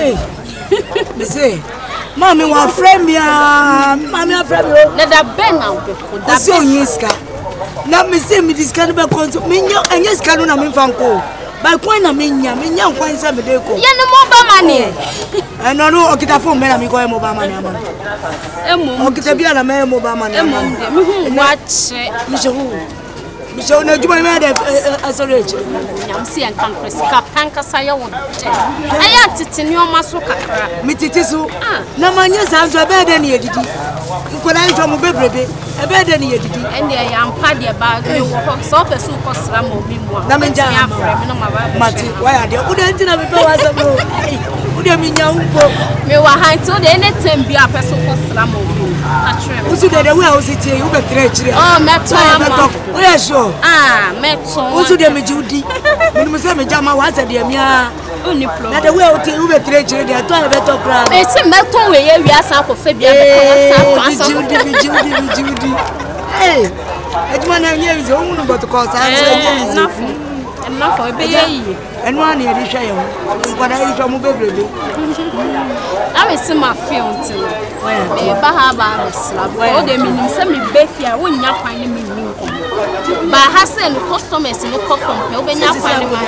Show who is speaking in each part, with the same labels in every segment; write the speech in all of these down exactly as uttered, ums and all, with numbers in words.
Speaker 1: Hey, me say, mommy want friend me, mommy want friend me.
Speaker 2: Na da ben na obe.
Speaker 1: Da so yiska. Na me say me this kind of conso. Me nya anya ska no na me fanko. By kwan na me nya, me nya kwan sa me dey ko.
Speaker 2: Ye no mobile money.
Speaker 1: Eh no no, okita phone me na me go mobile money ama.
Speaker 2: Emu.
Speaker 1: Okita bia na me mobile money ama.
Speaker 2: Emu. Me hu wache.
Speaker 1: Me se hu. Me se na juma me dey asorech.
Speaker 2: Nyam si en kan presika pankasa ye won. Aya titi ni o maso kakra.
Speaker 1: Me titi so. Na manya sa so be dey na yedidi. Nkola nto mo bebrebe. E be dey na yedidi.
Speaker 2: Ende ya mpa de ba me wo ho so pesu ko sra mo mi mu a.
Speaker 1: Na me ja
Speaker 2: afre me no ma ba.
Speaker 1: Mati, why are they? Ude ntina me pe wasa bro. Ude mi nya umpo.
Speaker 2: Me wa hanti o de anytime bi a pesu ko sra mo mi. Atre.
Speaker 1: Usu de de we a usi tie, u be tre chire.
Speaker 2: Oh, meto ama.
Speaker 1: We are sure.
Speaker 2: Ah, meto.
Speaker 1: Usu de me judi. Me no say me jama wa sa de mia.
Speaker 2: Oni pro.
Speaker 1: Na de we o tie u be tre chire de to e be to kra.
Speaker 2: Me se meto we ye wi asa ko fe bia be ko sa
Speaker 1: asa. Judi, me judi, me judi. Hey. Ejuma na nye izo unu but ko sa nye izo.
Speaker 2: Enough for be ye.
Speaker 1: Enu an ye di hwe ye ho. Nkwada ye hwe mo bebrebe.
Speaker 2: I will see my fiance. Me ba ha ba na slab. O de minim se me be fia wo nya kwan ni minim ko. Ba ha se no customers no come from pe o be nya kwan ni ma.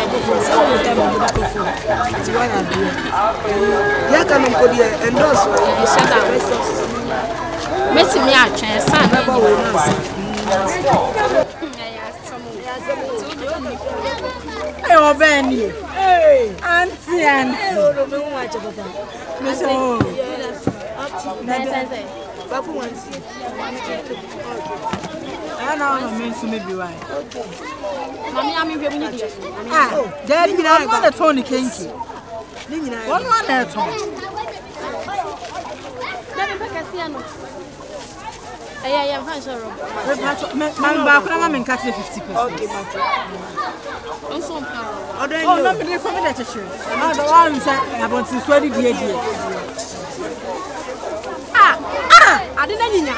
Speaker 1: Ya ka no kodi endorse.
Speaker 2: E se da. Mesi me atwen sa na ba we na sa.
Speaker 3: Hey, Obeni. Hey, auntie, auntie.
Speaker 1: Oh, no, me want to papa. Me so. Babu wants you.
Speaker 3: I know me so maybe why.
Speaker 2: Mami ami we we need.
Speaker 3: Ah, daddy, you know what the Tony Kenki. One one there Tony.
Speaker 2: Daddy pekasi ano. Aya ya fan shoro.
Speaker 3: Man ba ko na me nkate fifty percent.
Speaker 1: Okay, matter.
Speaker 2: Onso mpa.
Speaker 3: Oh, no, me dey come there to show. Ah, the one say about to swear die die.
Speaker 2: Ah, ah, ade na nyinya.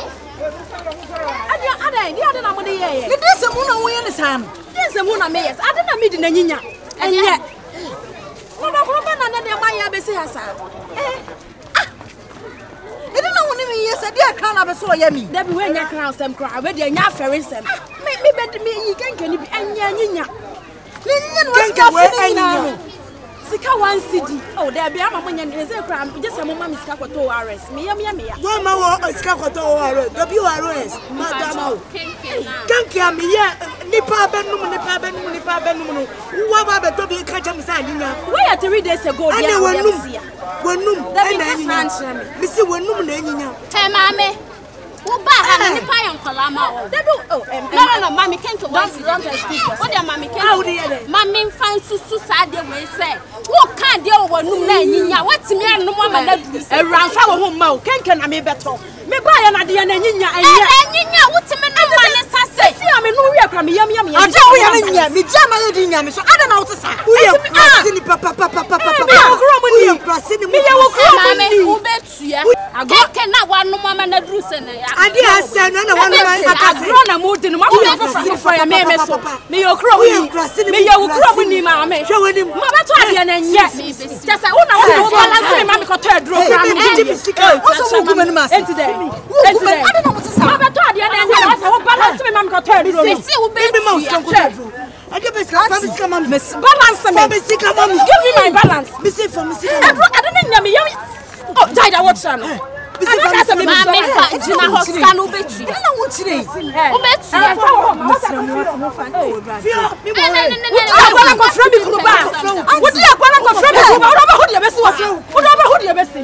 Speaker 2: Ade ade, di ade na mo de ye ye.
Speaker 3: Me dey se mu na wo ye ne sa no.
Speaker 2: Di se mu na me yes. Ade na me di na nyinya. Enye. Mo ba ko ba na na de ma ya be se asa. Eh.
Speaker 3: Ede na woni me yes ade aka na be so ye mi.
Speaker 2: Da bi we nya crown sem crown, we de nya afere sem. Me me be me yi kenke ni bi enya nyinya.
Speaker 3: Ni nyinya no sika we enya.
Speaker 2: Sika one C D. Oh, there be ama nya ndeze crown, just am mama sika kwato R S. Me yam yam ya.
Speaker 1: Go ma wo sika kwato R S. W R S. Madam o.
Speaker 2: Kenke na.
Speaker 1: Kenke am ye nipa benum nipa benum nipa benum no. Wo ba be to bi ka jam sa nyinya.
Speaker 2: Where three days ago dia.
Speaker 1: Ane wenum. Wenum.
Speaker 2: That
Speaker 1: Ena nyinya. Me si wenum na nyinya.
Speaker 2: Hey mama. Wo ba ha nipa yon kola ma o. They do oh no no no mami kenke one C D. Don't speak. What the mami kenke?
Speaker 1: How dey?
Speaker 2: Mami fan susu sa de we say. Wo kan de wo num na nyinya. What me anum ama na du.
Speaker 3: Eranfa wo ho ma o kenke na me beto. Me ba ya na de na nyinya enye.
Speaker 2: Eh nyinya wo ti me no ma ne sa se.
Speaker 3: Si am no wi akra me yam yam yam. Aja wo ya na nya me jama ye di nya me so ada na wo sa.
Speaker 1: Wo ya prasi ni papa papa papa papa.
Speaker 3: Me ya wo kro mo ni.
Speaker 1: Prasi ni
Speaker 3: me ya wo kro mo
Speaker 2: ni. Wo betua. Kenke na wa num ama na du se na ya.
Speaker 1: Ade ase no na wa no akase.
Speaker 3: Agro na mo di no ma fa fa ya me me so. Me yo kro mo ni. Me ya wo kro mo ni ma me.
Speaker 1: Hwe woni.
Speaker 3: Ma beto ade na nya. Just say una wo balance me ma me ko to adro kra me. Wo so wo kuma ni ma. Enti de. Enti de. Ade na mo tsa. Ma beto ade na nya. Wo balance me ma me ko to adro.
Speaker 2: Si wo be
Speaker 1: me ma wo ko adro. Ade be ska fa me ska ma me.
Speaker 3: Balance me.
Speaker 1: For me ska ma me.
Speaker 3: Give me my balance.
Speaker 1: Me say for me ska.
Speaker 3: Adro ade na nya me yam. Oh, died I watch channel.
Speaker 2: Mama fa jina hosta no betu.
Speaker 3: Ina na wo chire.
Speaker 2: Wo betu.
Speaker 1: Mi mo
Speaker 3: we. Agwala ko fra mi kuru ba. Wo di agwala ko fra mi kuru ba. Wo ba ho de besi wo. Wo ba ho de besi.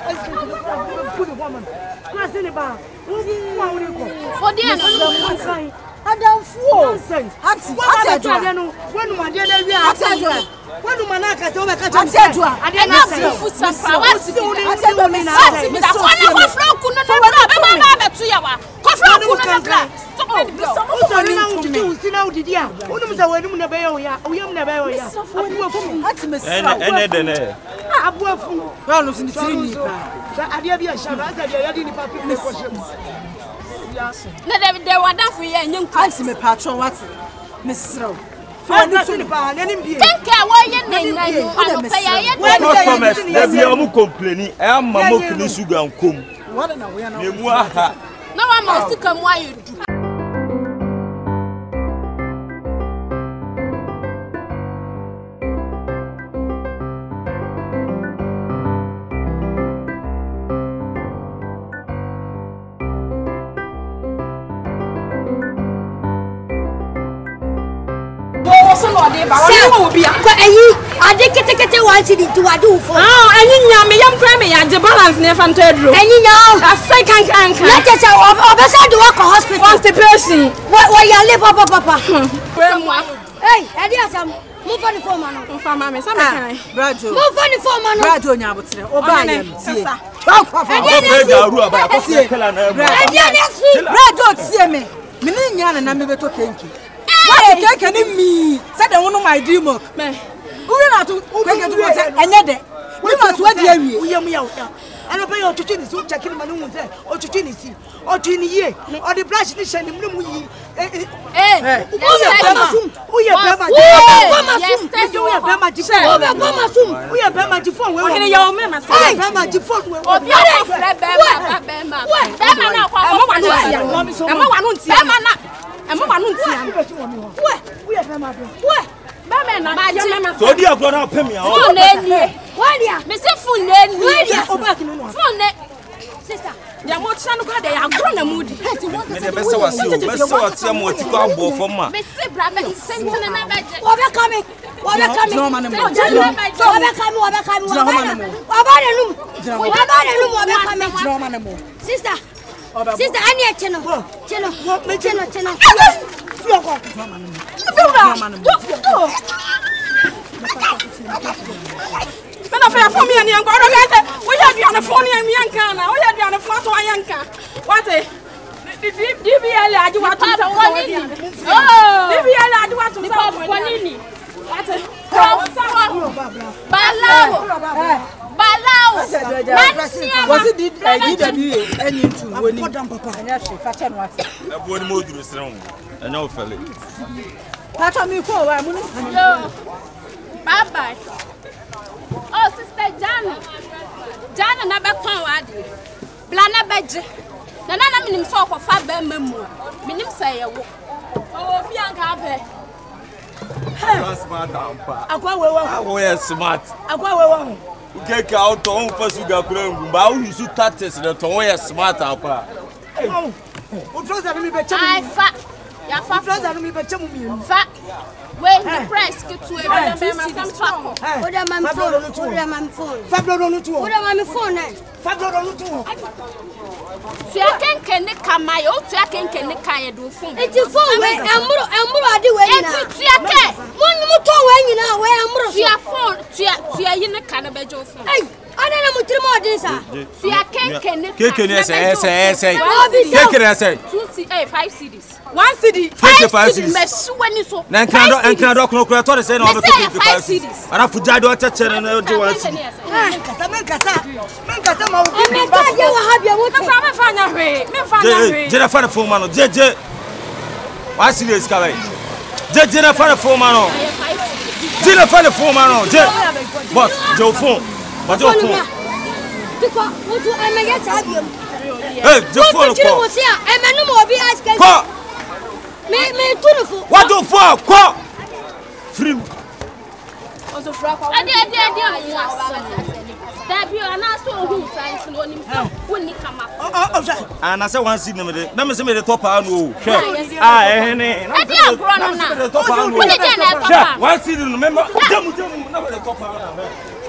Speaker 1: Class ni ba. Wo wa wo ko.
Speaker 2: Wo di an.
Speaker 3: Adamfuo.
Speaker 1: Ati. Ati adwa no. Wonu ma de na wi a.
Speaker 3: Ati adwa.
Speaker 1: Wonu ma na ka te wo be ka te.
Speaker 3: Ati adwa.
Speaker 2: Ade na fu sampa. Wati
Speaker 3: ati adwa me sa.
Speaker 2: Ati mi da ko na ko fra ku no no. Ba ba ba betu ya wa. Ko fra ku no no. Stop it.
Speaker 1: Wo so ni na wo di wo si na wo di dia. Wonu mu sa wonu na be yo ya. Wo yam na be yo ya. Abu afu.
Speaker 3: Ati me sa.
Speaker 4: Ene de ne.
Speaker 1: Abu afu.
Speaker 3: Wa no si ni tiri ni ba.
Speaker 1: Sa ade bia sha ba sa dia ya di ni pa pipe ko shem.
Speaker 2: Na de de wadan fu ye nyen ku.
Speaker 3: Ati me patron what? Me sro.
Speaker 1: for nothing pa na nim bie
Speaker 2: kenka wo ye nan nan ano pe ya ye
Speaker 4: customers na bi am complaining e am mo kini sugar nkom
Speaker 1: what na we na
Speaker 4: mu aha
Speaker 2: na wa ma sika mu ayedu
Speaker 5: Ade kete kete one city to adu for.
Speaker 3: Ah, anyi nya me yam kra me ya je balance ne fa ntadro.
Speaker 5: Anyi nya.
Speaker 3: Asai kan kan kan.
Speaker 5: Let us obesa do work hospital.
Speaker 3: Constipation.
Speaker 5: What what ya le papa papa.
Speaker 3: Hey,
Speaker 5: ade asam. Move on the phone man.
Speaker 3: Mfa ma me sa me kan.
Speaker 1: Brajo
Speaker 5: Move on the phone man.
Speaker 1: Brajo nya abotre oba ye tie
Speaker 4: o fe garu aba ko se kala na e
Speaker 1: Brajo tie me me ni nya na me beto kenki what kenki ni mi say dem no my dream work me uri na to kenki to say enye de ni ma to adi awie uyam ya uya ana pe yo tutu ni so check ni ma no mu say o tutu ni si o tu ni ye o the brush ni shani mu yi eh eh uya bema sum uya bema
Speaker 2: yes test
Speaker 1: uya bema ji
Speaker 5: Uya bema sum.
Speaker 1: uya bema ji phone we
Speaker 3: Ohene ya o me ma say.
Speaker 1: bema ji phone we
Speaker 2: obi o fre bema bema bema na kwa
Speaker 3: Emo wa no ntia. Emo wa no ntia.
Speaker 2: bema na
Speaker 3: Emo wa no ntia.
Speaker 1: we uya bema do
Speaker 2: we bema na ma je
Speaker 4: so di agro na pem ya o
Speaker 2: phone na nie
Speaker 5: What dia?
Speaker 2: me say phone na nie
Speaker 1: oba ki no no
Speaker 2: phone na
Speaker 5: Sister.
Speaker 3: Ya mo tsa no kwa de ya agro na mudi.
Speaker 4: me de be se wase o be se wase mo ti ko abo fo ma
Speaker 2: me say bra be sentene na ba je
Speaker 5: Obe coming. Obe coming.
Speaker 1: no man mo
Speaker 5: Obe coming. Obe coming. Obe de num. Obe de num obe coming.
Speaker 1: no man mo
Speaker 5: Sister. Sister ani e cheno. Cheno. Cheno cheno.
Speaker 1: fio ko
Speaker 3: No man mo. Bena fa for me ani anko do ga say we ya duane phone ni mi anka na we ya duane phone to ayanka what eh D B L aji wa to say wo ni oh D B L aji wa to say wo ni what eh
Speaker 2: balao balao
Speaker 1: was it did I did a any to woni papa anya hwe fa che no ate
Speaker 4: e bo ni mo duru sere ho anya o fele
Speaker 1: pata mi ko wa mu no
Speaker 2: yo bye bye oh sister Jana Jana na be kon wa de bla na beje na na na minim so okofa ba mamu minim say ye wo o fi anka be
Speaker 4: smart ampa
Speaker 1: akwa we wa
Speaker 4: awo ye smart
Speaker 1: akwa we wa
Speaker 4: ke ka o to on fa sugar kura ngu ba o use tactics na to ye smart ampa
Speaker 1: o trouser mi be chemu
Speaker 2: ai fa ya fa
Speaker 1: trouser mi be chemu mi
Speaker 2: fa when the price get to a bit of trouble.
Speaker 5: Oda mam phone. Oda mam phone.
Speaker 1: Fabio no to.
Speaker 5: Oda mam phone eh.
Speaker 1: Fabio no to.
Speaker 2: So I can can come my old so I can can can do phone.
Speaker 5: It's your phone we amro amro ade we na.
Speaker 2: It's your can.
Speaker 5: Mon mu to we nyina we amro.
Speaker 2: So your phone to your you can be your phone.
Speaker 5: Hey, ana na mutiri mo din sa.
Speaker 2: So I can can
Speaker 4: Keke ni ese ese ese. Keke ni ese.
Speaker 2: two C eh five cities.
Speaker 3: One city.
Speaker 4: Five cities.
Speaker 2: Me so when so.
Speaker 4: Na nkado nkado kono kono to say na obeto fifty five cities. Ara fujado o chechere na de one city.
Speaker 1: Kasa men kasa. Men kasa ma wo.
Speaker 5: Me ka je wa ha bia wo to.
Speaker 3: Me fa nya hwe. Me fa nya hwe.
Speaker 4: Je je na fa na phone man no. Je je. Wa serious ka bai. Je je na fa na phone man no. Je na fa na phone man no. Je. Boss, je au fond. Ba je au fond.
Speaker 5: Tiko, wo to e me get abia.
Speaker 4: Eh, je phone ko.
Speaker 5: Wo ti a e me no mo obi ask.
Speaker 4: Ko.
Speaker 5: Me me tunu fo.
Speaker 4: What do for? Ko. Free.
Speaker 2: Ozo fra kwa. Ade ade ade mo asa. Da bi ana so hu science no nim so woni kama.
Speaker 1: Oh oh.
Speaker 4: Ana say one city na me de. Na me say me de top anu o. Hwe. Ah, eh ne.
Speaker 2: Ade agro no na.
Speaker 4: Woni
Speaker 2: je na top.
Speaker 4: one city no me jamu jamu na me de top anu.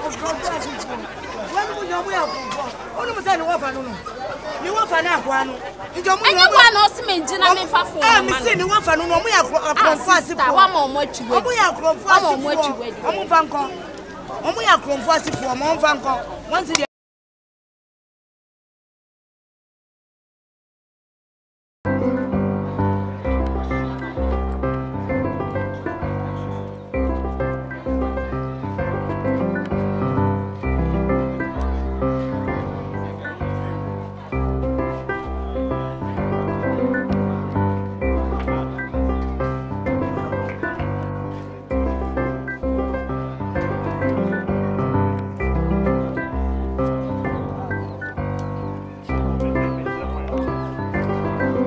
Speaker 1: Wani mu nyamu ya ko. Onu mu say ni wa fa no no. Ni wa fa na akwa no. Njo mu.
Speaker 2: Enye kwa no se menji na me fa phone.
Speaker 1: Ah, me say ni wa fa no no mu ya akronfo asifo.
Speaker 2: Wa ma omo chiwe.
Speaker 1: Omu ya akronfo asifo. Omu fa nko. Omu ya akronfo asifo, omu fa nko. One city